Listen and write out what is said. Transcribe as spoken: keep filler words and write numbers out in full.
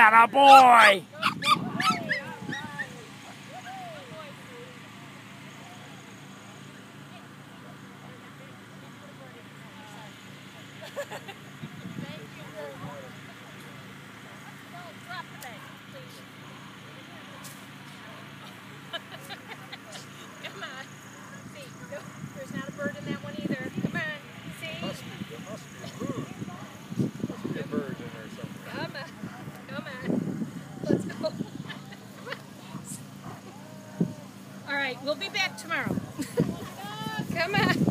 Atta boy! Come on. See, no, there's not a bird in that one either. Come on. See? Must be, there must be a bird. Must be a bird in there somewhere. Come on. Come on. Let's go. All right, we'll be back tomorrow. Come on.